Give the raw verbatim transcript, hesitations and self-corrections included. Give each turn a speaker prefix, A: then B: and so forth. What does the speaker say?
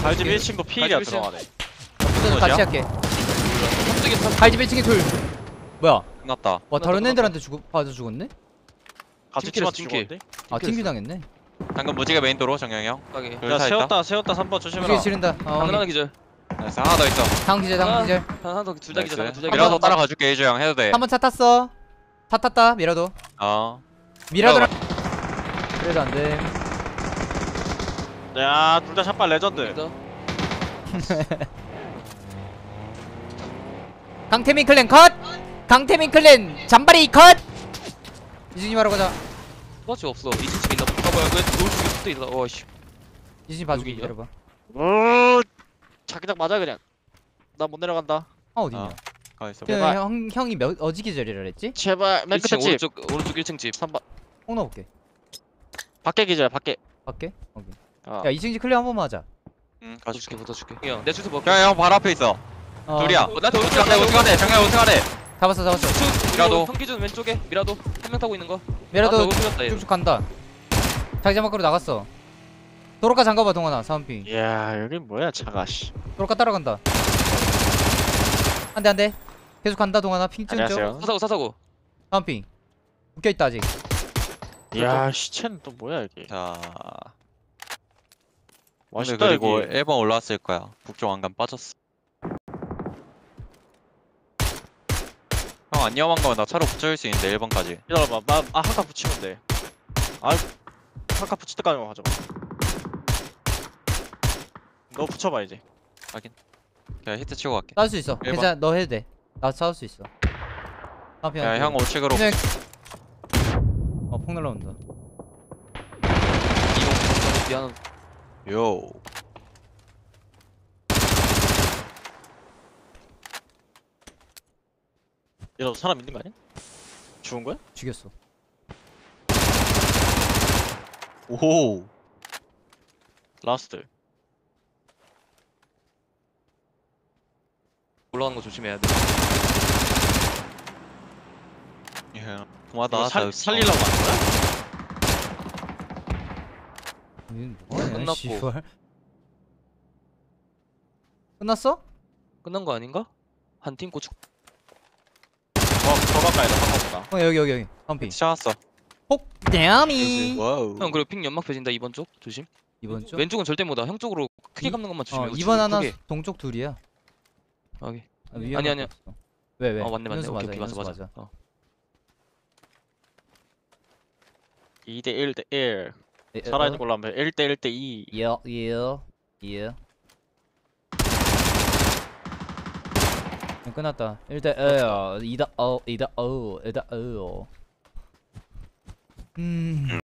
A: 갈집 일 층도 피일이야
B: 갈집
A: 들어가네.
C: 붙어서 같이 할게.
B: 삼쪽에 삼
C: 갈집 일 층에 둘. 뭐야?
D: 끝났다.
C: 와 다른 애들한테 죽어 맞아 죽었네?
A: 같이
B: 팀킬이었어,
A: 팀한테
B: 팀킬.
A: 죽었는데?
C: 아 팀킬 당했네.
D: 방금 무지개 메인 도로 정영이 형.
B: 가게.
D: 여기
A: 야
D: 차 있다.
A: 세웠다 세웠다 삼 번 조심해라.
C: 무지개 지른다. 어,
B: 당근 하나 기절.
D: 나이스. 하나 더 있어.
C: 당 기절 당 기절.
B: 하나 더 둘 다 기절.
D: 나이스.
B: 둘다 기절.
D: 미라도 따라가 줄게 이주 형 해도 돼.
C: 한 번 차 탔어. 차 탔다 미라도.
D: 어.
C: 미라도랑 그래도 안 돼.
A: 야둘 다 샷발 레전드.
C: 강태민 클랜 컷. 강태민 클랜 잔바리 컷. 이준이 바로 가자.
B: 스파츠 없어. 이층 집에 있나? 아 뭐야? 왜 노을 쪽에 붙어 있다. 와 씨.
C: 이준이 봐주기
B: 여기야?
C: 기다려봐.
A: 오 자기장 맞아 그냥. 나 못 내려간다.
C: 아 어디냐?
D: 어. 가 있어.
C: 그
A: 제발.
C: 형 형이 몇 어지 기절이라 그랬지?
A: 제발 맨
B: 일 층
A: 끝에 집.
B: 오른쪽 오른쪽 일 층 집.
A: 삼 번
C: 꼭 넣어볼게.
A: 밖에 기절 밖에.
C: 밖에? 오케이.
A: 어.
C: 야 이승지 클리어 한 번만 하자.
D: 응
B: 붙어줄게
D: 가줄게.
B: 붙어줄게. 형, 내 주소 먹게.
D: 형형 바로 앞에 있어.
C: 어,
D: 둘이야.
B: 어, 나한테 오른쪽
D: 우승하대 우승하대 정영 우승하대.
C: 잡았어 잡았어.
D: 미라도.
B: 형 기준 왼쪽에 미라도 한 명 타고 있는 거.
C: 미라도
B: 아, 다
C: 쭉쭉 간다. 자기장 밖으로 나갔어. 도로가 잠가봐 동원아 사은핑.
A: 이야 여긴 뭐야 차가 씨.
C: 도로가 따라간다. 안돼 안돼. 계속 간다 동원아 핑 찍은 쪽.
A: 안녕하세요.
B: 사사고 사사고.
C: 사은핑. 묶여있다 아직.
A: 이야 시체는 또 뭐야 이게.
D: 자. 근데
A: 멋있다
D: 그리고
A: 여기.
D: 일 번 올라왔을 거야. 북쪽 왕관 빠졌어. 형 안 위험한 거면 나 차로 붙여줄 수 있는데 일 번까지.
A: 기다려봐. 나 아, 한카 붙이면 돼. 아 한카 붙일 때까지만 가져가. 너 붙여봐 이제.
D: 그냥 히트 치고 갈게.
C: 쏴줄 수 있어.
D: 일 번.
C: 괜찮아 너 해도 돼. 나 쏴줄 수 있어. 사은핑.
D: 야 형 우측으로.
C: 그냥- 어폭 날라온다.
B: 이동 미안.
D: 요.
A: 얘너 사람 있는 거 아니야? 죽은 거야?
C: 죽였어.
D: 오.
A: 라스트.
B: 올라가는 거 조심해야 돼.
D: 예. 고마다.
A: 이거 살 살리려고 하는 거야?
C: 얘는 뭐하냐,
B: 끝났고.
C: 씨발. 끝났어?
B: 끝난 거 아닌가? 한 팀 고추.
A: 더, 더 가까이 더 가까이다.
C: 어 여기 여기 여기 사은핑.
D: 샷왔어.
C: 폭 데미.
D: 와우.
B: 형 그리고 핑 연막 펴진다 이번 쪽 조심.
C: 이번 쪽.
B: 왼쪽은 절대 못와. 형 쪽으로 크게
C: 이-
B: 감는 것만
C: 어
B: 조심해.
C: 이번 하나
B: 크게.
C: 동쪽 둘이야.
B: 여기.
C: 아, 위에
B: 아니,
C: 하나
B: 아니야.
C: 없어. 왜 왜?
B: 어 맞네 맞네.
C: 이현수
B: 오케이
C: 맞아,
B: 오케이 맞아
C: 이현수
B: 맞아. 어.
A: 이 대 일 대 일.
C: 에, 에,
A: 살아있는
C: 어?
A: 걸로 하면 일 대 일 대 이.
C: 예, 예, 예. 끝났다. 일단 어, 이다 어, 이다 어, 이다 어. 음.